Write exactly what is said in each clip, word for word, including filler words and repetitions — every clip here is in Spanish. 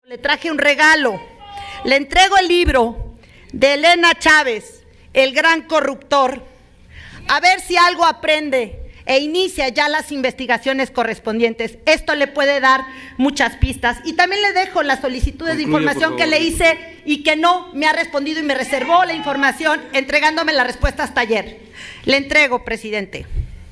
Le traje un regalo, le entrego el libro de Elena Chávez, El Gran Corruptor, a ver si algo aprende e inicia ya las investigaciones correspondientes. Esto le puede dar muchas pistas. Y también le dejo las solicitudes Concluye, de información que le hice y que no me ha respondido y me reservó la información entregándome la respuesta hasta ayer. Le entrego, presidente.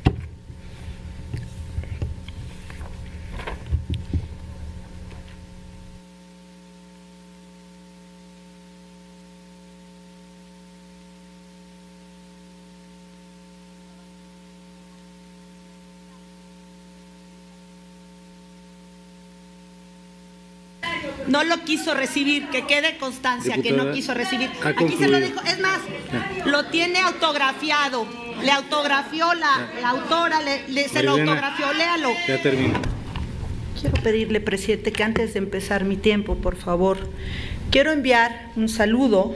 No lo quiso recibir, que quede constancia, Diputada, que no quiso recibir. Aquí se lo dijo, es más, ya. Lo tiene autografiado, le autografió la, la autora, le, le, se lo autografió, léalo. Ya termino. Quiero pedirle, presidente, que antes de empezar mi tiempo, por favor, quiero enviar un saludo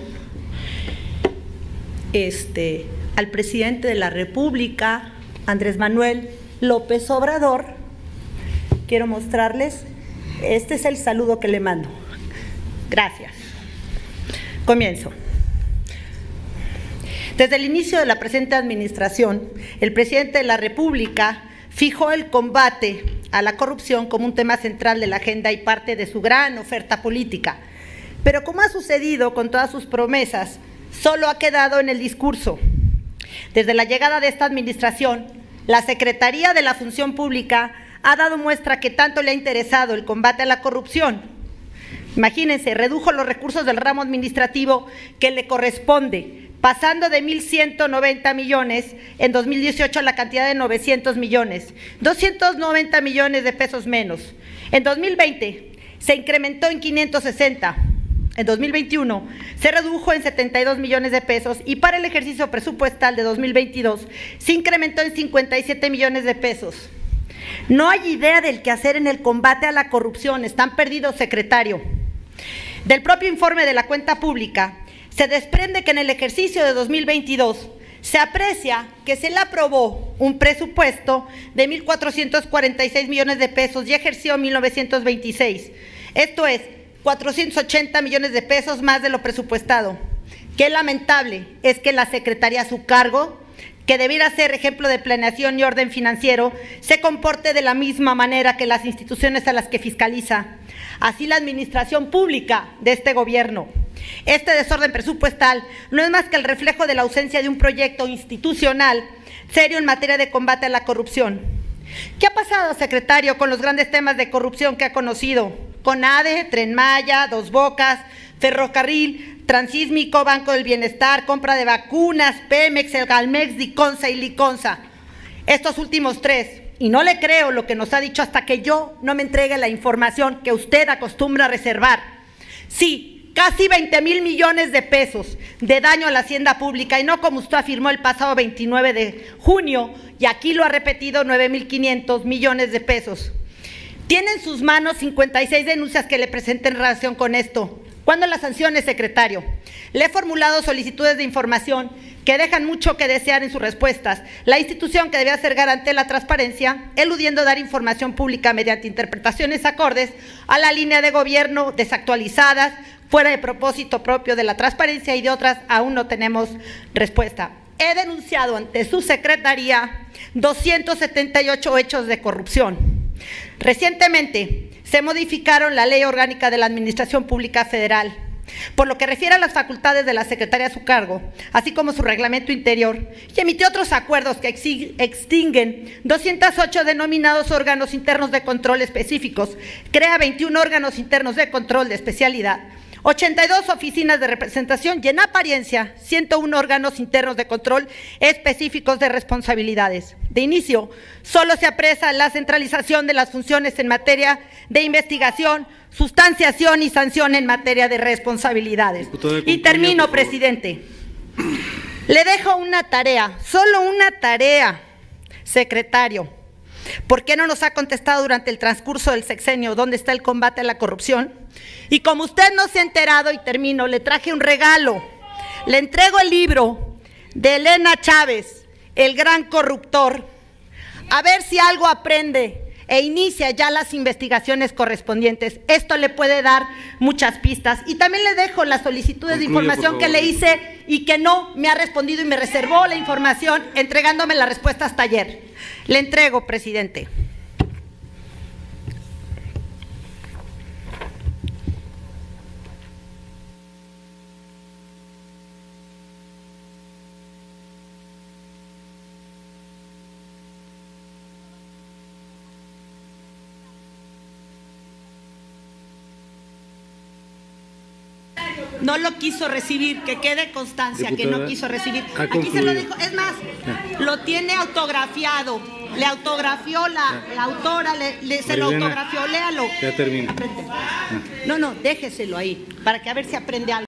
este, al presidente de la República, Andrés Manuel López Obrador. Quiero mostrarles. Este es el saludo que le mando. Gracias. Comienzo. Desde el inicio de la presente administración, el presidente de la República fijó el combate a la corrupción como un tema central de la agenda y parte de su gran oferta política. Pero como ha sucedido con todas sus promesas, solo ha quedado en el discurso. Desde la llegada de esta administración, la Secretaría de la Función Pública ha dado muestra que tanto le ha interesado el combate a la corrupción. Imagínense, redujo los recursos del ramo administrativo que le corresponde, pasando de mil ciento noventa millones en dos mil dieciocho a la cantidad de novecientos millones, doscientos noventa millones de pesos menos. En dos mil veinte se incrementó en quinientos sesenta. En dos mil veintiuno se redujo en setenta y dos millones de pesos y para el ejercicio presupuestal de dos mil veintidós se incrementó en cincuenta y siete millones de pesos. No hay idea del quehacer en el combate a la corrupción, están perdidos, secretario. Del propio informe de la cuenta pública, se desprende que en el ejercicio de dos mil veintidós se aprecia que se le aprobó un presupuesto de mil cuatrocientos cuarenta y seis millones de pesos y ejerció mil novecientos veintiséis. Esto es, cuatrocientos ochenta millones de pesos más de lo presupuestado. Qué lamentable es que la Secretaría a su cargo, que debiera ser ejemplo de planeación y orden financiero, se comporte de la misma manera que las instituciones a las que fiscaliza. Así la administración pública de este gobierno. Este desorden presupuestal no es más que el reflejo de la ausencia de un proyecto institucional serio en materia de combate a la corrupción. ¿Qué ha pasado, secretario, con los grandes temas de corrupción que ha conocido? CONADE, Tren Maya, Dos Bocas, Ferrocarril, Transísmico, Banco del Bienestar, compra de vacunas, Pemex, el Galmex, Diconsa y Liconsa. Estos últimos tres, y no le creo lo que nos ha dicho hasta que yo no me entregue la información que usted acostumbra a reservar. Sí, casi veinte mil millones de pesos de daño a la hacienda pública y no como usted afirmó el pasado veintinueve de junio y aquí lo ha repetido, nueve mil quinientos millones de pesos. Tiene en sus manos cincuenta y seis denuncias que le presenté en relación con esto. ¿Cuándo las sanciones, secretario? Le he formulado solicitudes de información que dejan mucho que desear en sus respuestas. La institución que debía ser garante de la transparencia, eludiendo dar información pública mediante interpretaciones acordes a la línea de gobierno desactualizadas, fuera de propósito propio de la transparencia y de otras, aún no tenemos respuesta. He denunciado ante su secretaría doscientos setenta y ocho hechos de corrupción. Recientemente se modificaron la Ley Orgánica de la Administración Pública Federal, por lo que refiere a las facultades de la Secretaría a su cargo, así como su reglamento interior, y emitió otros acuerdos que extinguen doscientos ocho denominados órganos internos de control específicos, crea veintiún órganos internos de control de especialidad, ochenta y dos oficinas de representación y en apariencia ciento uno órganos internos de control específicos de responsabilidades. De inicio, solo se aprecia la centralización de las funciones en materia de investigación, sustanciación y sanción en materia de responsabilidades. Y termino, presidente. Le dejo una tarea, solo una tarea, secretario. ¿Por qué no nos ha contestado durante el transcurso del sexenio dónde está el combate a la corrupción? Y como usted no se ha enterado, y termino, le traje un regalo. Le entrego el libro de Elena Chávez, El Gran Corruptor. A ver si algo aprende e inicia ya las investigaciones correspondientes. Esto le puede dar muchas pistas. Y también le dejo las solicitudes Concluye, de información que le hice y que no me ha respondido y me reservó la información entregándome la respuesta hasta ayer. Le entrego, presidente. No lo quiso recibir, que quede constancia. Diputada, que no quiso recibir. Aquí se lo dijo, es más, ya. Lo tiene autografiado, le autografió la, la autora, le, le, se lo autografió, léalo. Ya termina. No, no, déjeselo ahí, para que a ver si aprende algo.